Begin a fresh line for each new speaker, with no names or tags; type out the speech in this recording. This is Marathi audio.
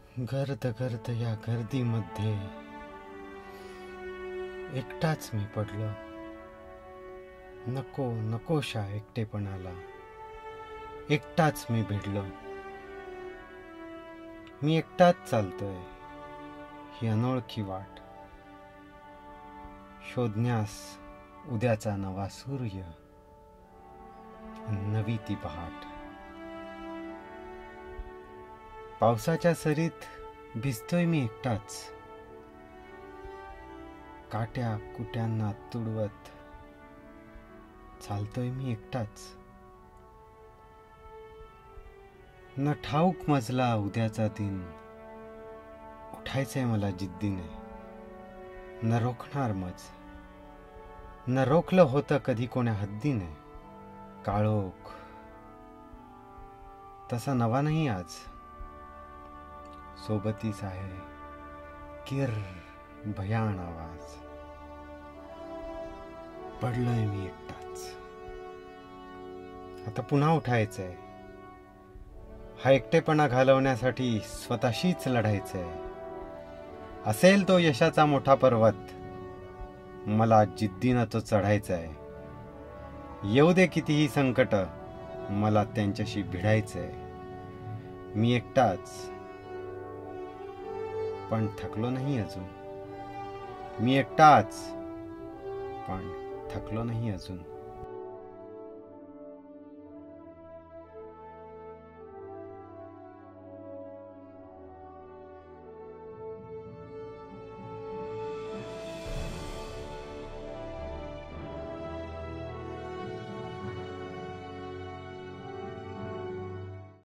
गर्द गर्द या गर्दीमध्ये एकटाच मी पडलो. नको नकोशा एकटेपणाला एकटाच मी भिडलो. मी एकटाच चालतोय ही अनोळखी वाट, शोधण्यास उद्याचा नवा सूर्य, नवी ती पहाट. पावसाच्या सरीत भिजतोय मी एकटाच, काट्या कुट्यांना तुडवत चालतोय मी एकटाच. न ठाऊक मजला उद्याचा दिन, उठायचंय मला जिद्दीने. न रोखणार मज, न रोखलं होतं कधी कोण्या हद्दीने. काळोख तसा नवा नाही आज, सोबतीच आहे किर भयान आवाज. पडलोय मी एकटाच, आता पुन्हा उठायचंय. हा एकटेपणा घालवण्यासाठी स्वतःशीच लढायचंय. असेल तो यशाचा मोठा पर्वत, मला जिद्दीनं तो चढायचाय. येऊ दे कितीही संकट, मला त्यांच्याशी भिडायचंय. मी एकटाच पण थकलो नाही अजून. मी एकटाच पण थकलो नाही अजून.